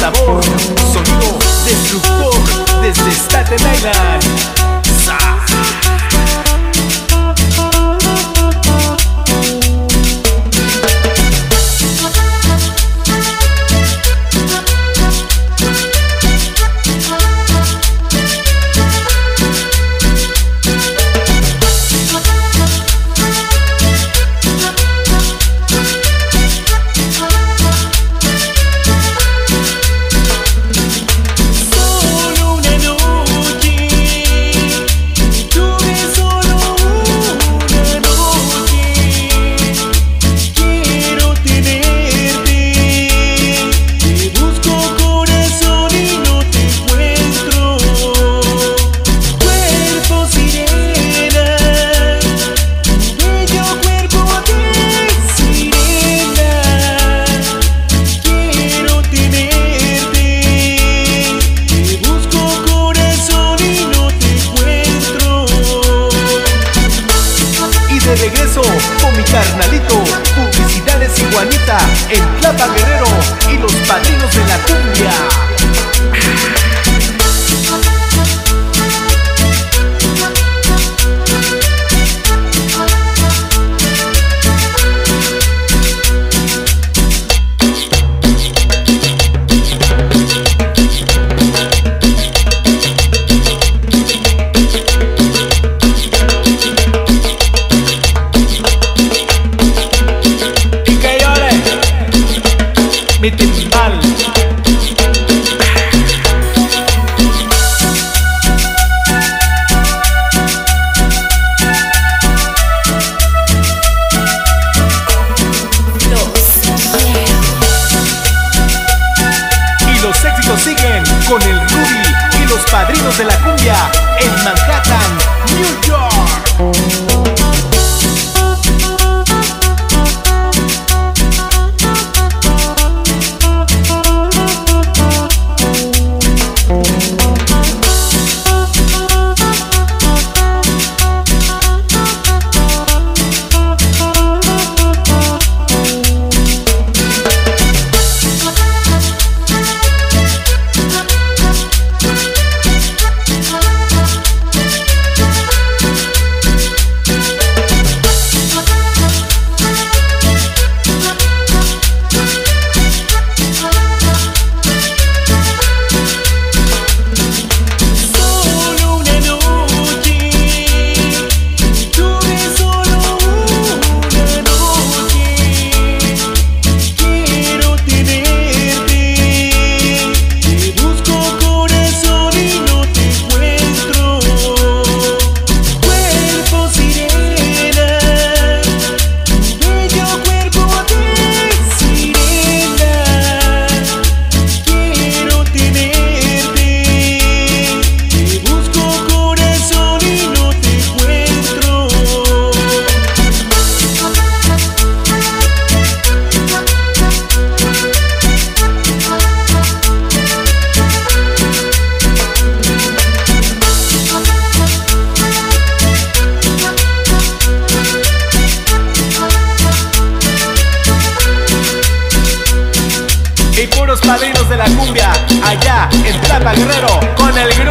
sabor, sonido destructor desde Staten Island. De regreso con mi carnalito, publicidades y Juanita, el Tlapa Guerrero y los padrinos de la cumbia. Mi timbal. Y los éxitos siguen con el Ruby y los padrinos de la cumbia en Manhattan, New York. Y puros padrinos de la cumbia allá en Tlapa Guerrero con el